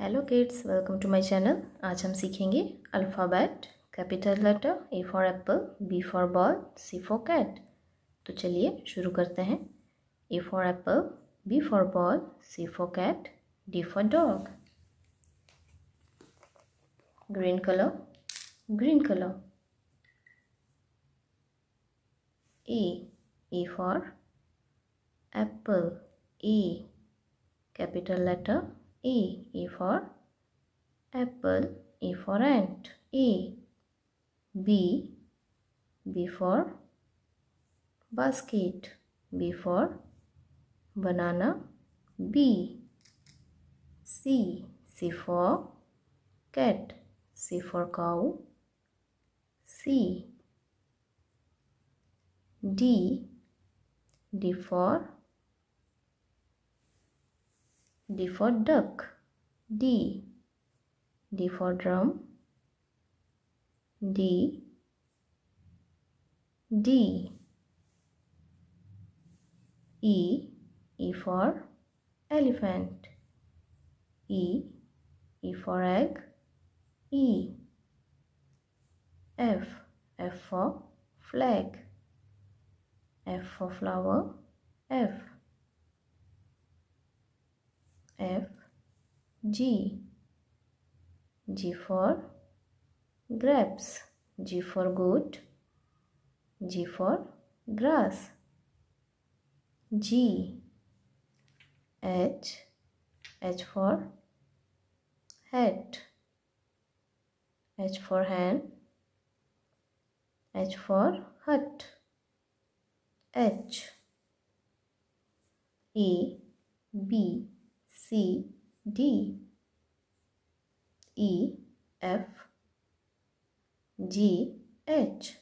Hello kids, welcome to my channel. आज हम सीखेंगे alphabet. Capital letter A for apple, B for ball, C for cat. तो चलिए शुरू करते हैं। A for apple, B for ball, C for cat, D for dog. Green colour, green colour. A for apple, A capital letter A for apple, A for ant, A. B for basket, B for banana, B. C for cat, C for cow, C. D for duck, D for drum, D. E for elephant, E for egg, E. F for flag, F for flower, F. G for grapes, G for goat, G for grass, G. H for hat, H for hen, H for hut, H. A, B, C, D, E, F, G, H.